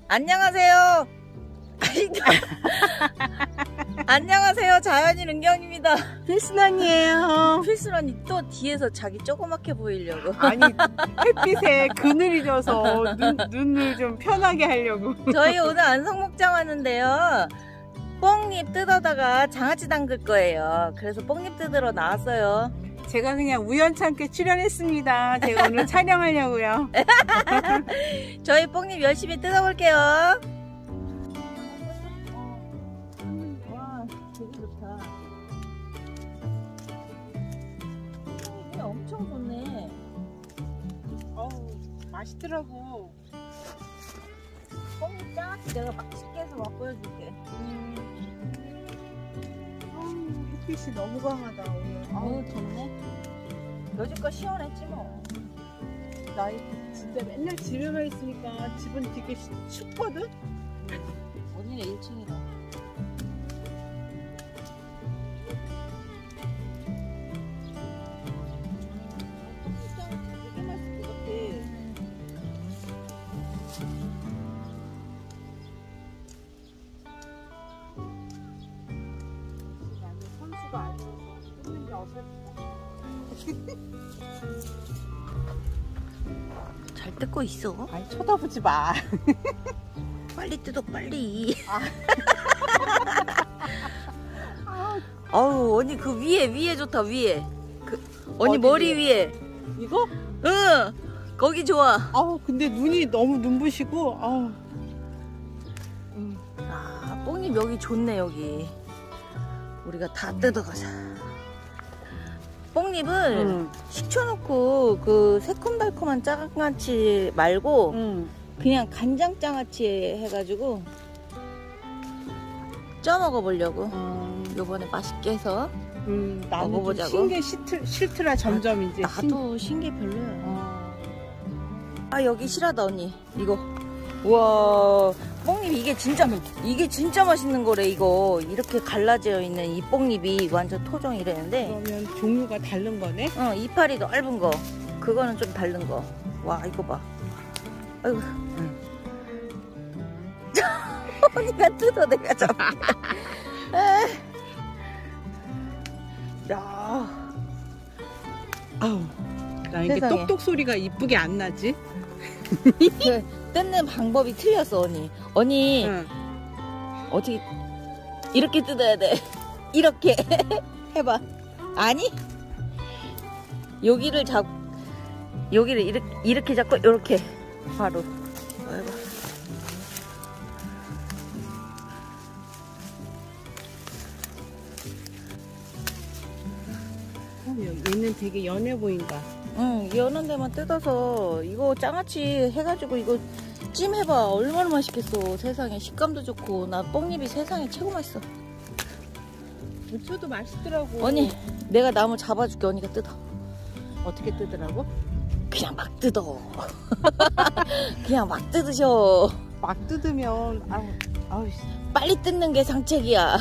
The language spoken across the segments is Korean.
안녕하세요. 안녕하세요. 자연인 은경입니다. 필순언니에요. 필수런이 또 뒤에서 자기 조그맣게 보이려고. 아니, 햇빛에 그늘이 져서 눈을 좀 편하게 하려고. 저희 오늘 안성목장 왔는데요. 뽕잎 뜯어다가 장아찌 담글 거예요. 그래서 뽕잎 뜯으러 나왔어요. 제가 그냥 우연찮게 출연했습니다. 제가 오늘 촬영하려고요. 저희 뽕잎 열심히 뜯어볼게요. 와, 되게 좋다. 뽕잎이 엄청 좋네. 어우, 맛있더라고. 뽕잎 장아찌 내가 맛있게 해서 맛보여줄게. 햇빛이 너무 강하다 오늘. 아우 덥네. 여지껏 시원했지 뭐. 나 진짜 맨날 집에만 있으니까 집은 되게 춥거든? 언니네 1층이라. 되게 맛있을 것 같아. 나는 선수가 아니어서 뜯는 게 어설프다. 잘 뜯고 있어. 아니, 쳐다보지 마. 빨리 뜯어 빨리. 아. 아우 언니 그 위에 좋다 위에. 그 언니 어디 머리 위에. 이거? 응 거기 좋아. 아우, 근데 눈이 너무 눈부시고, 아우. 아 뽕잎 여기 좋네 여기. 우리가 다 뜯어가자. 뽕잎을 식혀놓고 그 새콤달콤한 장아찌 말고 그냥 간장장아찌 해가지고 쪄 먹어보려고. 요번에 맛있게 해서 나는 먹어보자고. 좀 싫더라 점점 이제. 나도 신게 별로야. 아 여기 실하다 언니 이거. 우와 뽕잎 이게 진짜 맛있는 거래. 이거 이렇게 갈라져 있는 이 뽕잎이 완전 토종이라는데. 그러면 종류가 다른 거네? 이파리 넓은 거 그거는 좀 다른 거. 와 이거 봐. 아이고 언니가 뜯어 내가 잡게. 야 아우, 나 이게 세상에. 똑똑 소리가 이쁘게 안 나지? 그 뜯는 방법이 틀렸어 언니. 응. 어떻게 이렇게 뜯어야 돼. 이렇게 해봐. 아니 여기를 이렇게 잡고 이렇게 바로. 아이고. 얘는 되게 연해 보인다. 응 연한 데만 뜯어서 이거 장아찌 해가지고 이거 찜 해봐. 얼마나 맛있겠어. 세상에 식감도 좋고. 나 뽕잎이 세상에 최고 맛있어. 무쳐도 맛있더라고. 언니 내가 나무 잡아줄게. 언니가 뜯어. 어떻게 뜯으라고? 그냥 막 뜯어. 그냥 막 뜯으셔. 막 뜯으면 아우 빨리 뜯는 게 상책이야.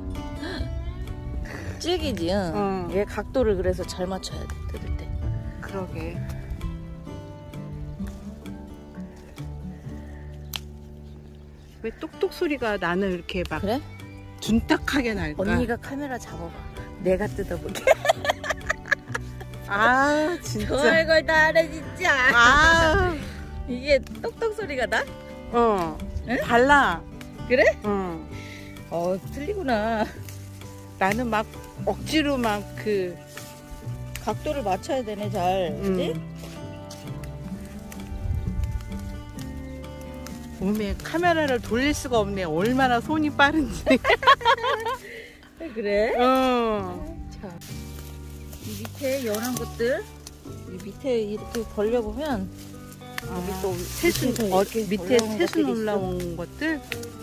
질기지. 응. 얘 각도를 그래서 잘 맞춰야 돼 뜯을 때. 그러게. 왜 똑똑 소리가 나는 이렇게 막 그래? 둔탁하게 날까? 언니가 카메라 잡아봐. 내가 뜯어볼게. 아 진짜. 별걸 다 알아 진짜. 아. 이게 똑똑 소리가 나? 응? 달라. 그래? 응. 틀리구나. 나는 막 억지로 막 그 각도를 맞춰야 되네 잘. 그치? 몸에 카메라를 돌릴 수가 없네. 얼마나 손이 빠른지. 그래? 자, 이 밑에 연한 것들 이 밑에 이렇게 벌려보면 여기 또 새순 밑에 새순 올라온 것들.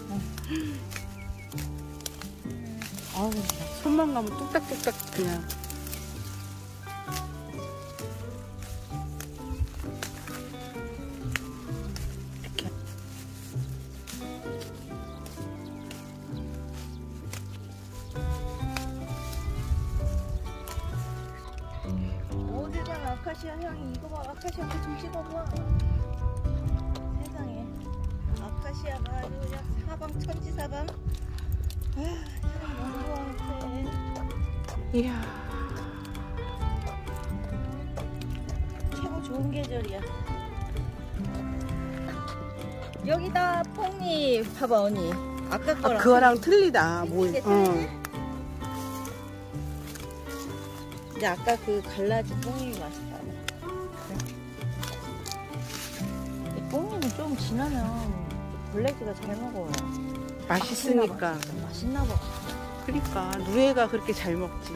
아우, 손만 가면 뚝딱뚝딱 그냥. 이렇게. 어디가 아카시아 향이. 이거 봐. 아카시아 좀 찍어봐. 세상에 아카시아 아카시아가 아주 그냥 사방 천지사방. 아, 너무 좋아하는데. 이야. 최고 좋은 계절이야. 여기다 뽕잎 봐봐 언니. 아까 거랑 그거랑 틀리다. 뭐? 근데 아까 그 갈라진 뽕잎이 맛있다. 이 뽕잎은 좀 지나면 블랙이가 잘 먹어요. 맛있으니까. 맛있나 봐. 그러니까 누에가 그렇게 잘 먹지.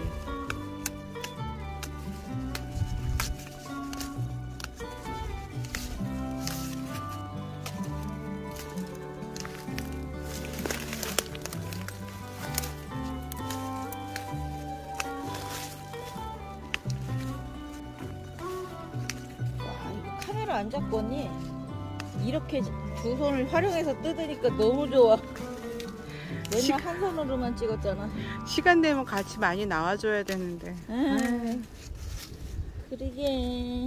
카메라 안 잡고 언니 이렇게 두 손을 활용해서 뜯으니까 너무 좋아. 맨날 한 손으로만 찍었잖아. 시간 되면 같이 많이 나와줘야 되는데. 그러게.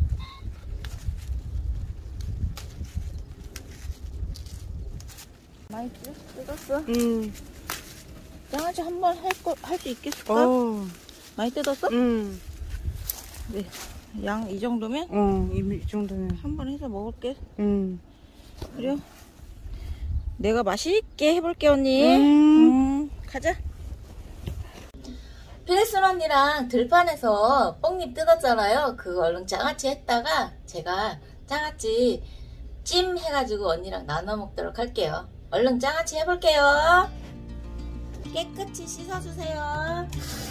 많이 뜯었어? 장아찌 한번 할 수 있겠을까? 많이 뜯었어? 네. 양 이 정도면? 이 정도면. 한번 해서 먹을게. 그래요? 내가 맛있게 해볼게 언니. 가자. 필순 언니랑 들판에서 뽕잎 뜯었잖아요. 그거 얼른 장아찌 했다가 제가 장아찌 찜 해가지고 언니랑 나눠 먹도록 할게요. 얼른 장아찌 해볼게요. 깨끗이 씻어주세요.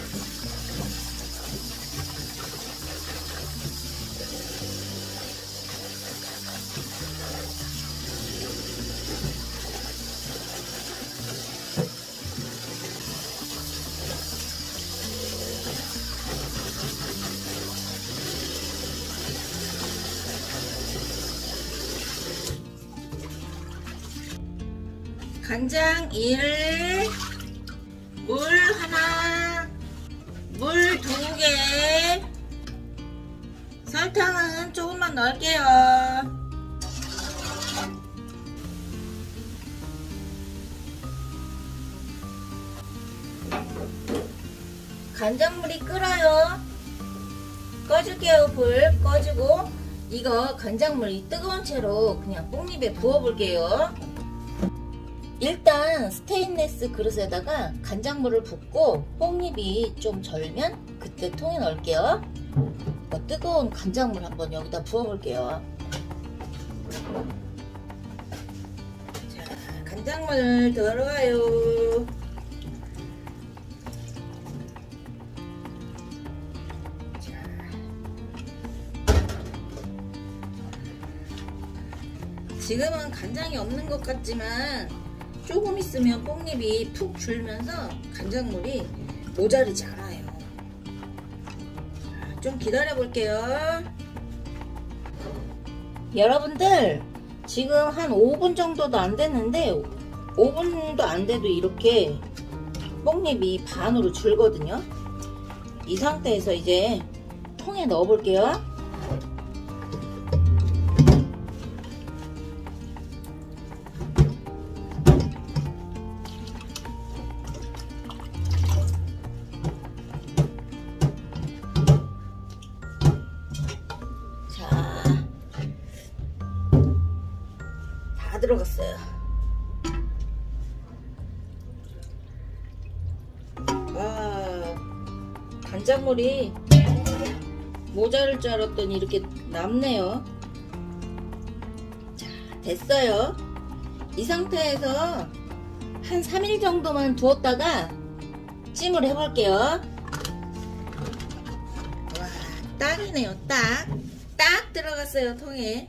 간장 1, 물 하나, 물 2개, 설탕은 조금만 넣을게요. 간장물이 끓어요. 꺼줄게요. 불 꺼주고 이거 간장물이 뜨거운 채로 그냥 뽕잎에 부어볼게요. 일단 스테인리스 그릇에다가 간장물을 붓고 뽕잎이 좀 절면 그때 통에 넣을게요. 뜨거운 간장물 한번 여기다 부어볼게요. 자, 간장물 들어가요. 지금은 간장이 없는 것 같지만 조금 있으면 뽕잎이 푹 줄면서 간장물이 모자르지 않아요. 좀 기다려 볼게요. 여러분들 지금 한 5분 정도도 안 됐는데 5분도 안 돼도 이렇게 뽕잎이 반으로 줄거든요. 이 상태에서 이제 통에 넣어 볼게요. 들어갔어요. 와, 간장물이 모자랄 줄 알았더니 이렇게 남네요. 자, 됐어요. 이 상태에서 한 3일 정도만 두었다가 찜을 해볼게요. 와, 딱이네요. 딱 들어갔어요, 통에.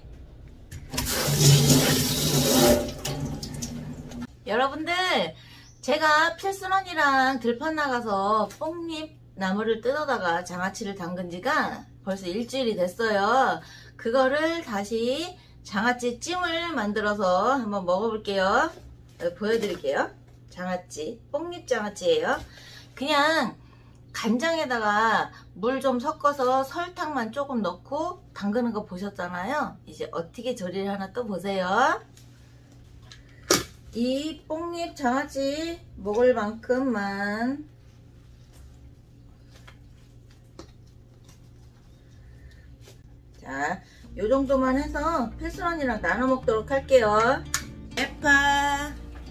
여러분들 제가 필순 언니랑 들판 나가서 뽕잎 나무를 뜯어다가 장아찌를 담근 지가 벌써 일주일이 됐어요. 그거를 다시 장아찌 찜을 만들어서 한번 먹어볼게요. 보여드릴게요. 장아찌, 뽕잎 장아찌예요. 그냥 간장에다가 물 좀 섞어서 설탕만 조금 넣고 담그는 거 보셨잖아요. 이제 어떻게 조리를 하나 또 보세요. 이 뽕잎 장아찌 먹을 만큼만 자, 요 정도만 해서 필순언니랑 나눠 먹도록 할게요. 대파,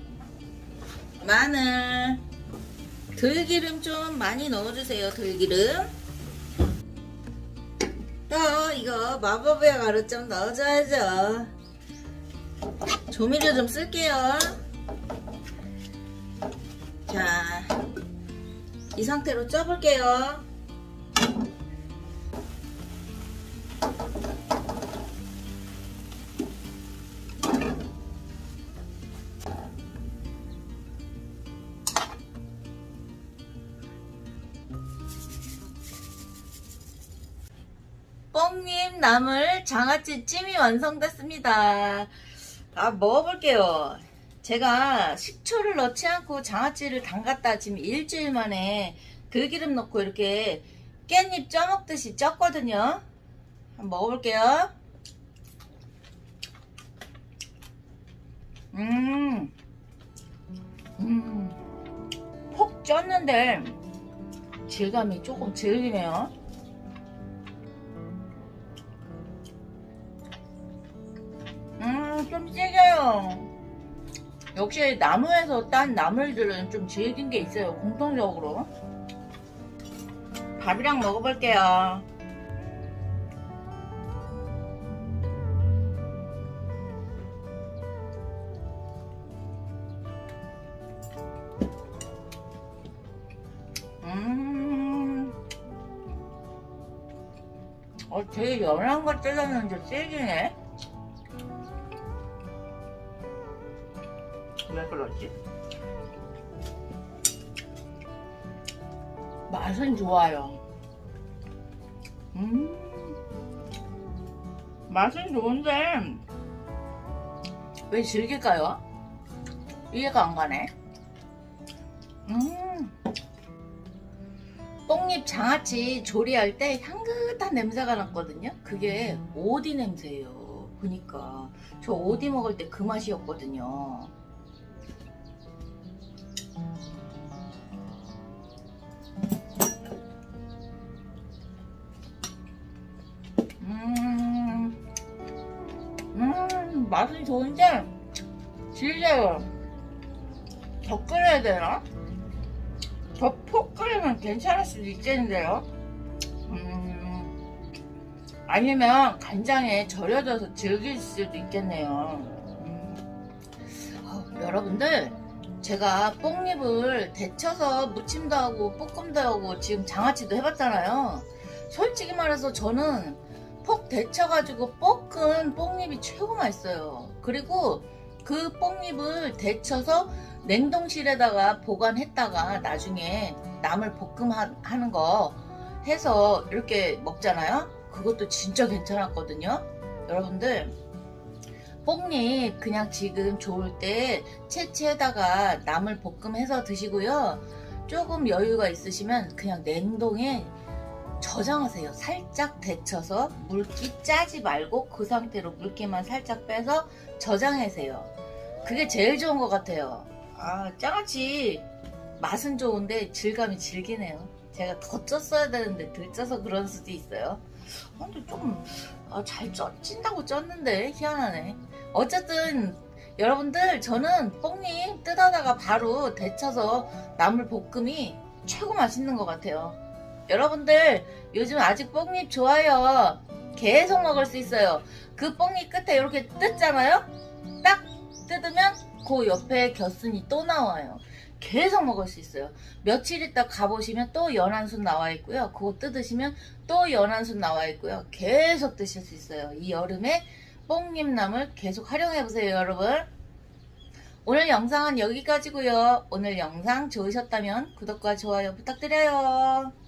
마늘, 들기름 좀 많이 넣어주세요. 들기름. 또 이거 마법의 가루 좀 넣어줘야죠. 조미료 좀 쓸게요. 자, 이 상태로 쪄볼게요. 뽕잎 나물 장아찌 찜이 완성됐습니다. 먹어볼게요. 제가 식초를 넣지 않고 장아찌를 담갔다 지금 일주일 만에 들기름 넣고 이렇게 깻잎 쪄먹듯이 쪘거든요. 한번 먹어볼게요. 푹 쪘는데 질감이 조금 질기네요. 좀 질겨요. 역시 나무에서 딴 나물들은 좀 질긴 게 있어요. 공통적으로. 밥이랑 먹어볼게요. 되게 연한 거 찔렀는데 질기네. 왜 그러지? 맛은 좋아요. 맛은 좋은데 왜 질길까요? 이해가 안 가네. 뽕잎 장아찌 조리할 때 향긋한 냄새가 났거든요. 그게 오디 냄새예요. 보니까 저 오디 먹을 때 그 맛이었거든요. 맛은 좋은데 질겨요. 더 끓여야 되나? 더 푹 끓이면 괜찮을 수도 있겠는데요. 아니면 간장에 절여져서 질길 수도 있겠네요. 여러분들, 제가 뽕잎을 데쳐서 무침도 하고 볶음도 하고 지금 장아찌도 해봤잖아요. 솔직히 말해서 저는 푹 데쳐가지고 볶은 뽕잎이 최고 맛있어요. 그리고 그 뽕잎을 데쳐서 냉동실에다가 보관했다가 나중에 나물 볶음 하는 거 해서 이렇게 먹잖아요. 그것도 진짜 괜찮았거든요. 여러분들, 뽕잎 그냥 지금 좋을 때 채취에다가 나물 볶음 해서 드시고요. 조금 여유가 있으시면 그냥 냉동에 저장하세요. 살짝 데쳐서 물기 짜지 말고 그 상태로 물기만 살짝 빼서 저장하세요. 그게 제일 좋은 것 같아요. 장아찌 맛은 좋은데 질감이 질기네요. 제가 더 쪘어야 되는데 덜 쪄서 그럴 수도 있어요. 근데 좀 잘 찐다고 쪘는데 희한하네. 어쨌든 여러분들, 저는 뽕잎 뜯어다가 바로 데쳐서 나물 볶음이 최고 맛있는 것 같아요. 여러분들 요즘 아직 뽕잎 좋아요. 계속 먹을 수 있어요. 그 뽕잎 끝에 이렇게 뜯잖아요. 딱 뜯으면 그 옆에 겨순이 또 나와요. 계속 먹을 수 있어요. 며칠 있다 가보시면 또 연한 순 나와 있고요. 그거 뜯으시면 또 연한 순 나와 있고요. 계속 드실 수 있어요. 이 여름에 뽕잎나물 계속 활용해보세요, 여러분. 오늘 영상은 여기까지고요. 오늘 영상 좋으셨다면 구독과 좋아요 부탁드려요.